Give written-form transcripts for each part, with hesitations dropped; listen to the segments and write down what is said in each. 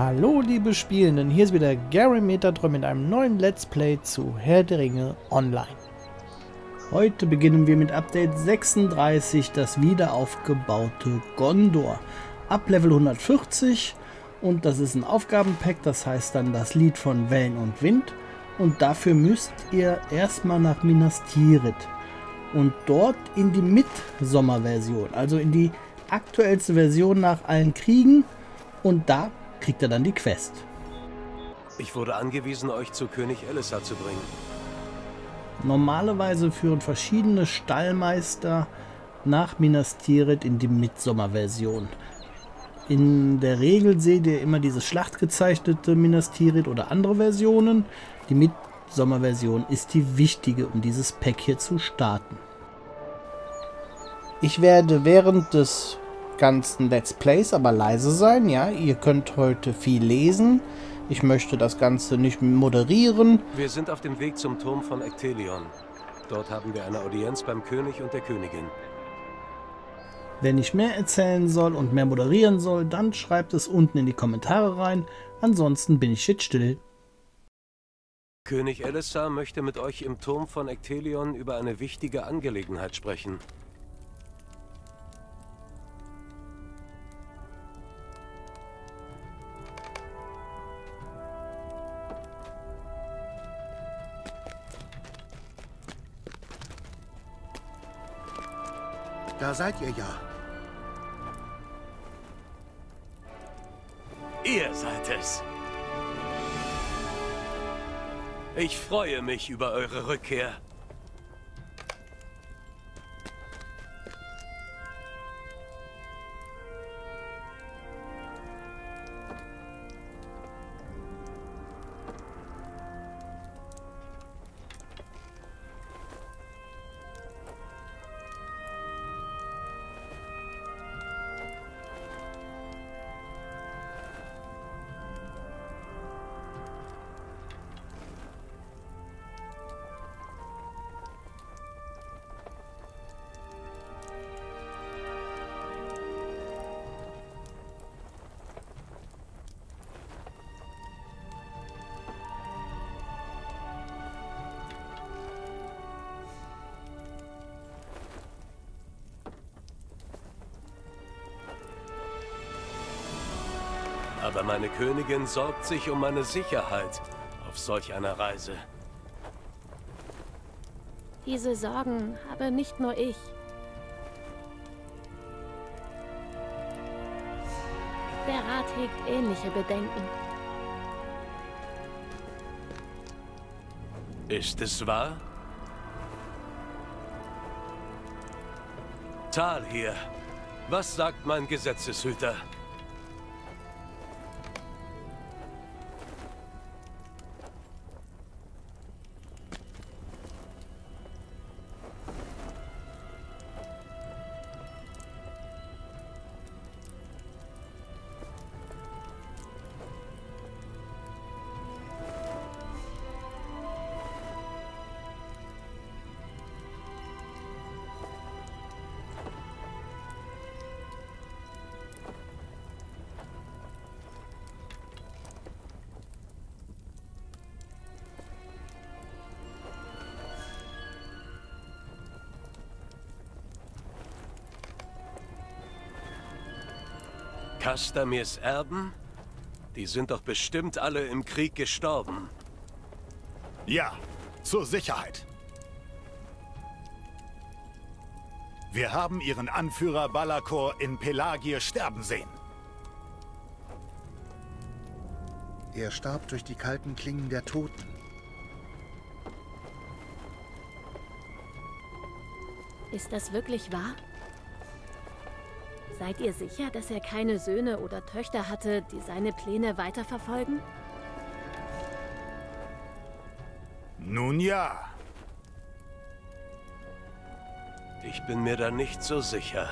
Hallo liebe Spielenden, hier ist wieder Gary Metadron mit einem neuen Let's Play zu Herr der Ringe Online. Heute beginnen wir mit Update 36, das wiederaufgebaute Gondor. Ab Level 140 und das ist ein Aufgabenpack, das heißt dann das Lied von Wellen und Wind. Und dafür müsst ihr erstmal nach Minas Tirith und dort in die Mitsommerversion, also in die aktuellste Version nach allen Kriegen, und da kriegt er dann die Quest. Ich wurde angewiesen, euch zu König Elessar zu bringen. Normalerweise führen verschiedene Stallmeister nach Minas Tirith in die Mitsommerversion. In der Regel seht ihr immer dieses schlachtgezeichnete Minas Tirith oder andere Versionen. Die Mitsommerversion ist die wichtige, um dieses Pack hier zu starten. Ich werde während des ganzen Let's Plays aber leise sein, ja, ihr könnt heute viel lesen. Ich möchte das Ganze nicht moderieren. Wir sind auf dem Weg zum Turm von Ectelion. Dort haben wir eine Audienz beim König und der Königin. Wenn ich mehr erzählen soll und mehr moderieren soll, dann schreibt es unten in die Kommentare rein. Ansonsten bin ich jetzt still. König Elessar möchte mit euch im Turm von Ectelion über eine wichtige Angelegenheit sprechen. Da seid ihr ja. Ihr seid es. Ich freue mich über eure Rückkehr. Aber meine Königin sorgt sich um meine Sicherheit auf solch einer Reise. Diese Sorgen habe nicht nur ich. Der Rat hegt ähnliche Bedenken. Ist es wahr? Tal hier. Was sagt mein Gesetzeshüter? Castamirs Erben? Die sind doch bestimmt alle im Krieg gestorben. Ja, zur Sicherheit. Wir haben ihren Anführer Balakor in Pelagir sterben sehen. Er starb durch die kalten Klingen der Toten. Ist das wirklich wahr? Seid ihr sicher, dass er keine Söhne oder Töchter hatte, die seine Pläne weiterverfolgen? Nun ja. Ich bin mir da nicht so sicher.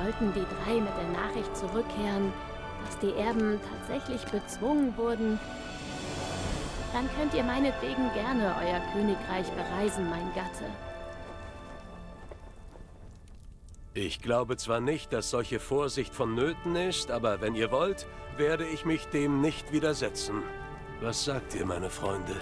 Sollten die drei mit der Nachricht zurückkehren, dass die Erben tatsächlich bezwungen wurden, dann könnt ihr meinetwegen gerne euer Königreich bereisen, mein Gatte. Ich glaube zwar nicht, dass solche Vorsicht vonnöten ist, aber wenn ihr wollt, werde ich mich dem nicht widersetzen. Was sagt ihr, meine Freunde?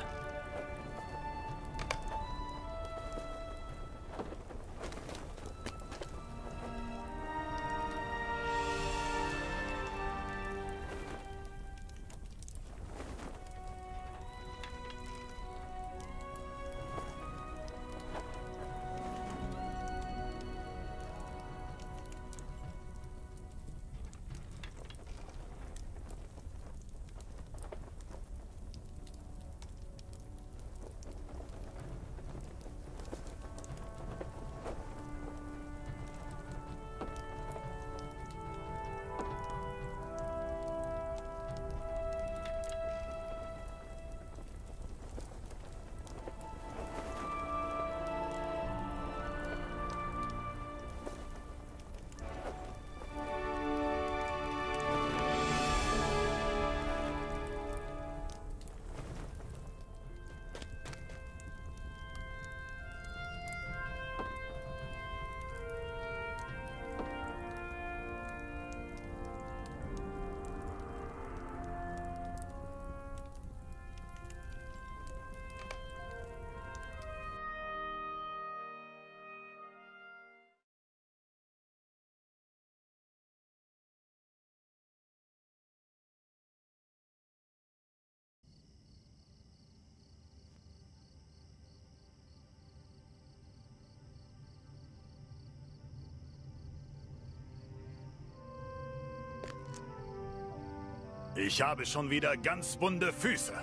Ich habe schon wieder ganz wunde Füße.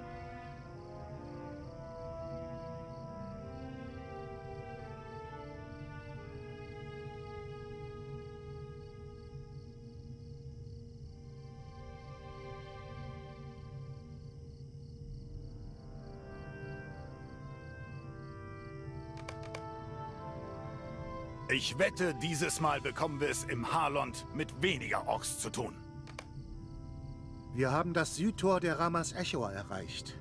Ich wette, dieses Mal bekommen wir es im Harlond mit weniger Orks zu tun. Wir haben das Südtor der Ramas Echoa erreicht.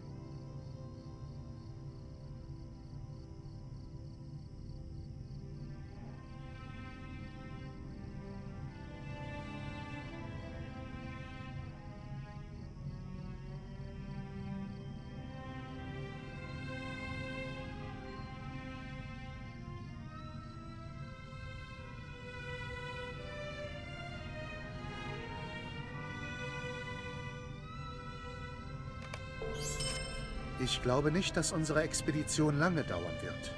Ich glaube nicht, dass unsere Expedition lange dauern wird.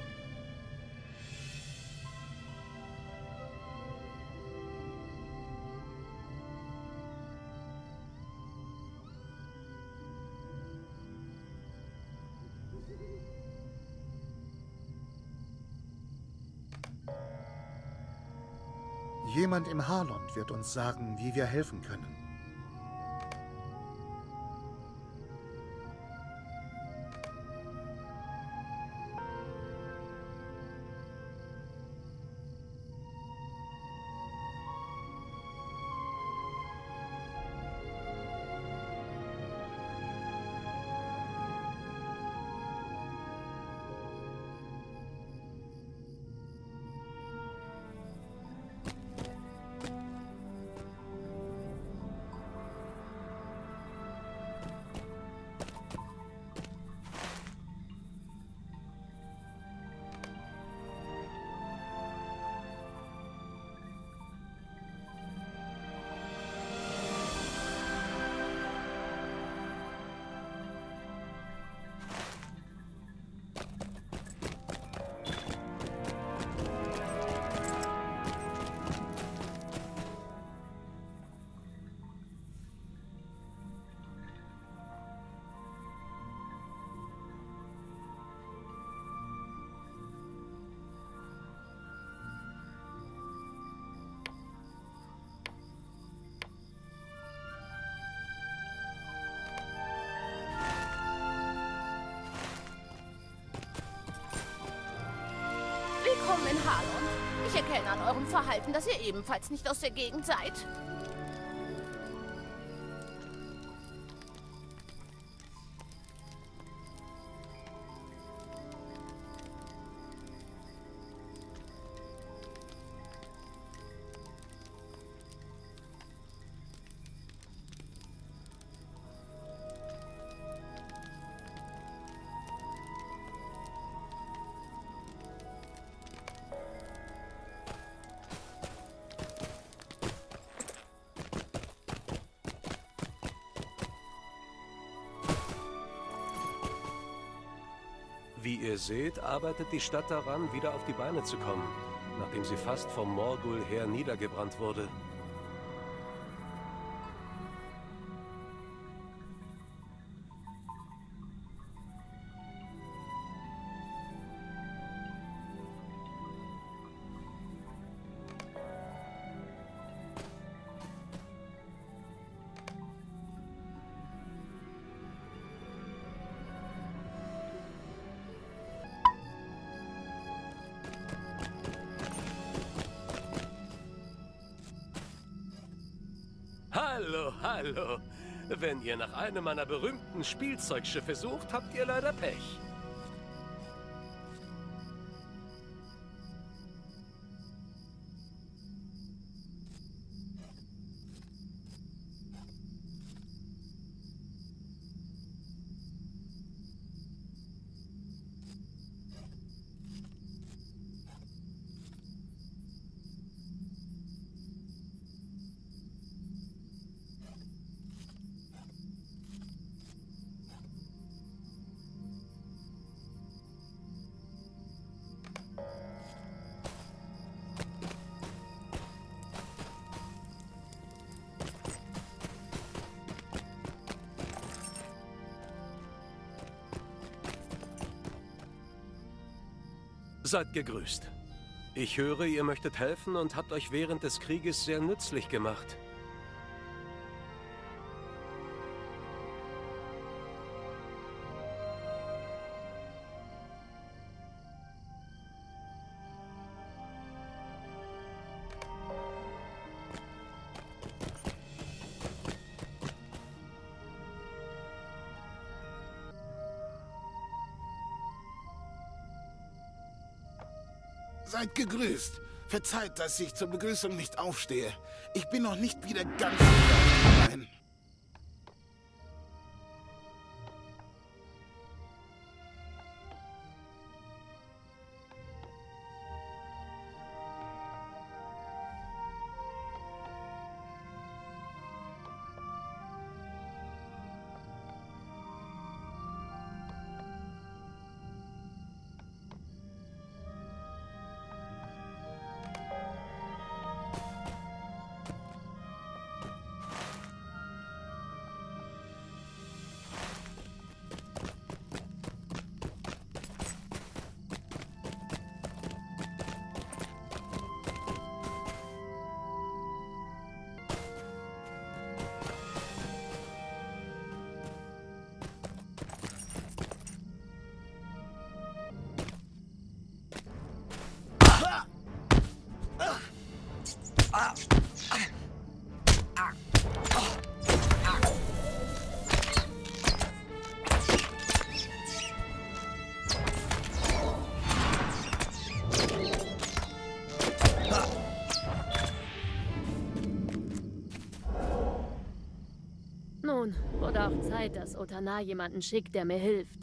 Jemand im Harlond wird uns sagen, wie wir helfen können. Willkommen in Harlond. Ich erkenne an eurem Verhalten, dass ihr ebenfalls nicht aus der Gegend seid. Wie ihr seht, arbeitet die Stadt daran, wieder auf die Beine zu kommen, nachdem sie fast vom Morgul-Heer niedergebrannt wurde. Hallo, hallo. Wenn ihr nach einem meiner berühmten Spielzeugschiffe sucht, habt ihr leider Pech. Seid gegrüßt. Ich höre, ihr möchtet helfen und habt euch während des Krieges sehr nützlich gemacht. Seid gegrüßt. Verzeiht, dass ich zur Begrüßung nicht aufstehe. Ich bin noch nicht wieder ganz allein. Nun, wurde auch Zeit, dass Otana jemanden schickt, der mir hilft.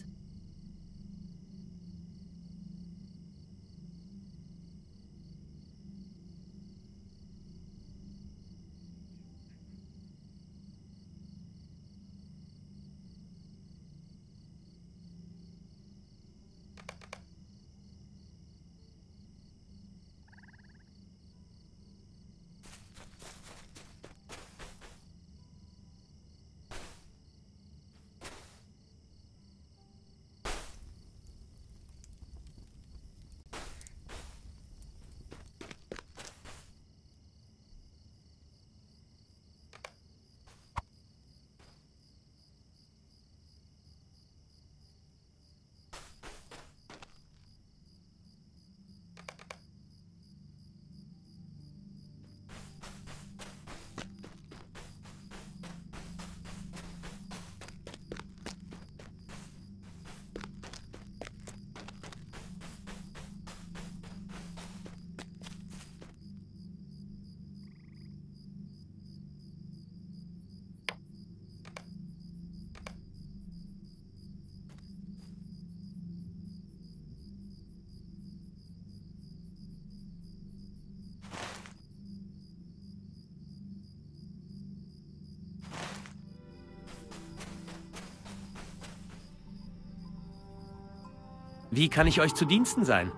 Wie kann ich euch zu Diensten sein?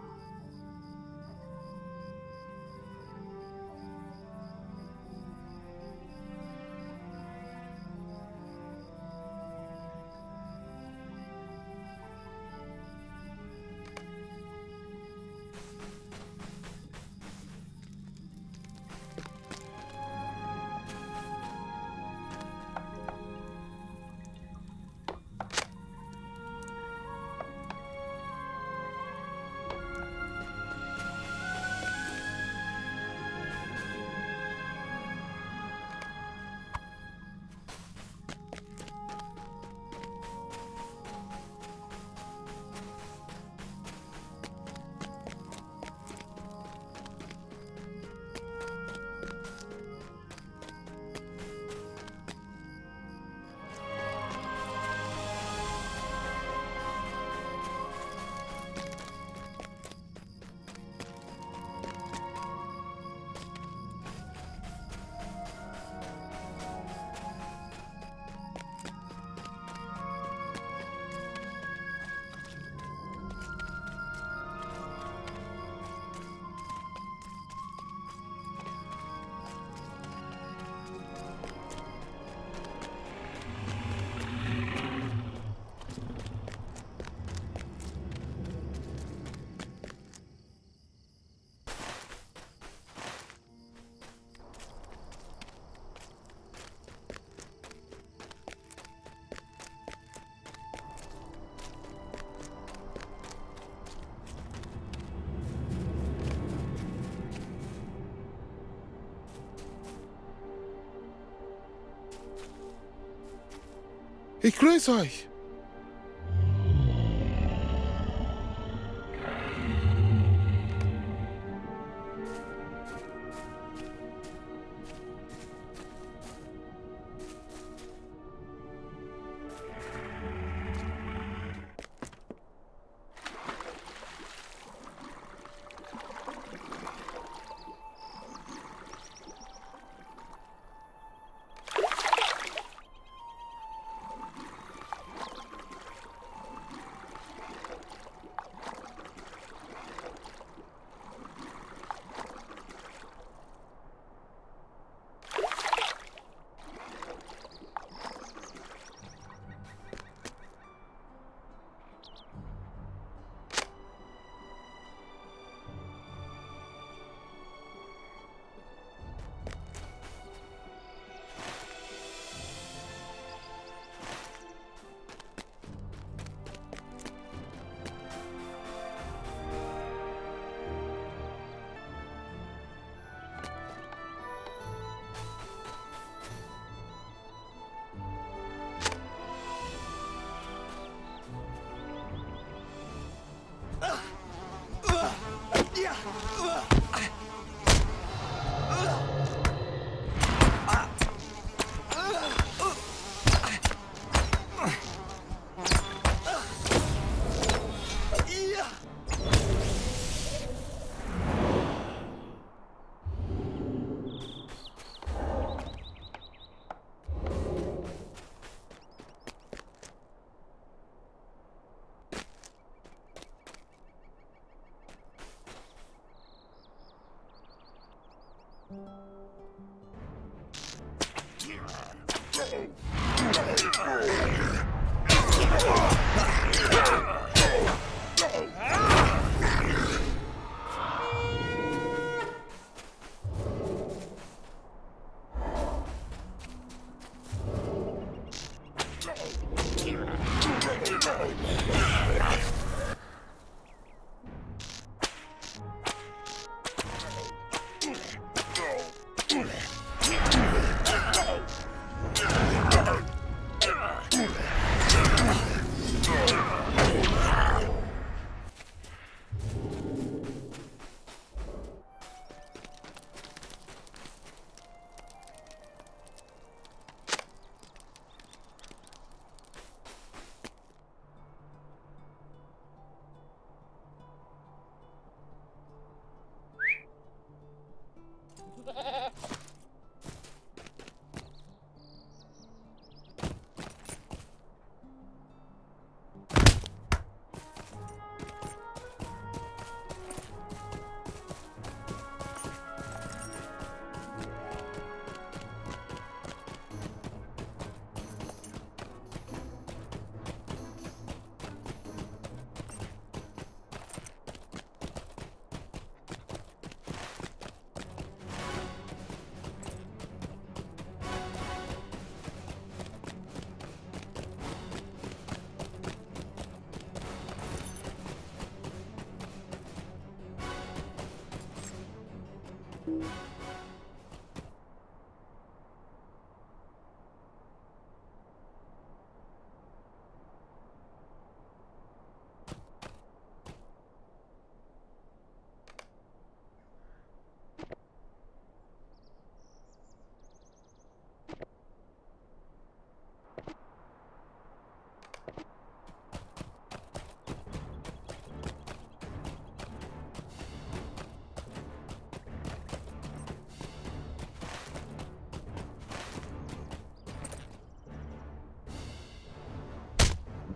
Ich grüße euch.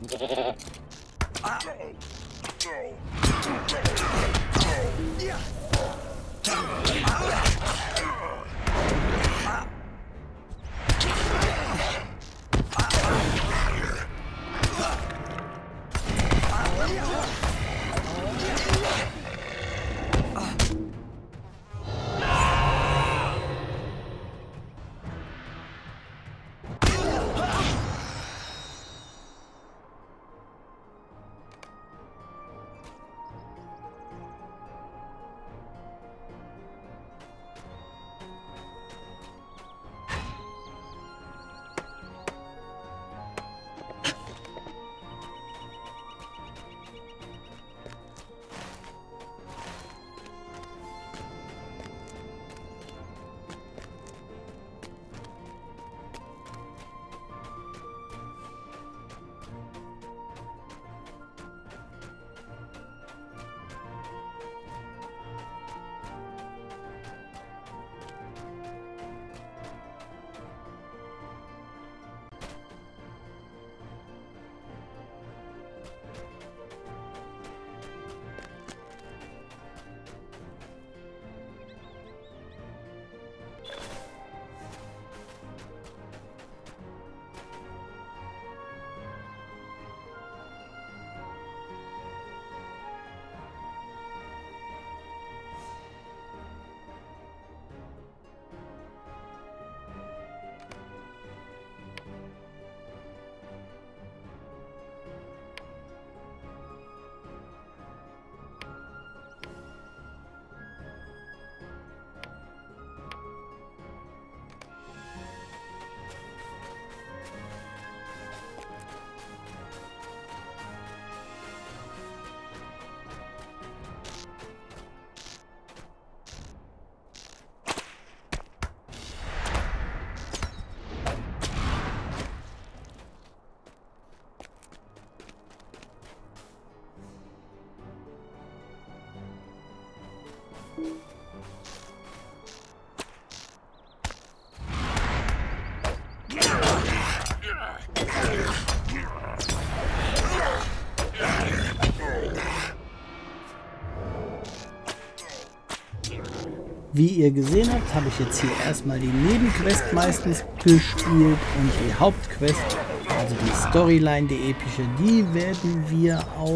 Wie ihr gesehen habt, habe ich jetzt hier erstmal die Nebenquest meistens gespielt und die Hauptquest, also die Storyline, die epische, die werden wir auch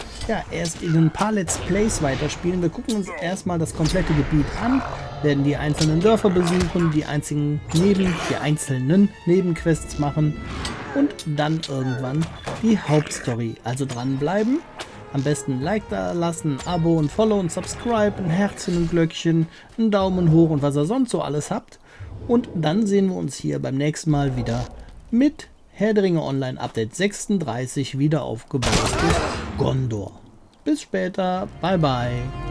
erst in ein paar Let's Plays weiterspielen. Wir gucken uns erstmal das komplette Gebiet an, werden die einzelnen Dörfer besuchen, die einzelnen Nebenquests machen und dann irgendwann die Hauptstory. Also dranbleiben. Am besten ein Like da lassen, ein Abo, ein Follow und Subscribe, ein Herzchen, ein Glöckchen, einen Daumen hoch und was ihr sonst so alles habt. Und dann sehen wir uns hier beim nächsten Mal wieder mit Herr der Ringe Online Update 36 wieder aufgebautes Gondor. Bis später, bye bye.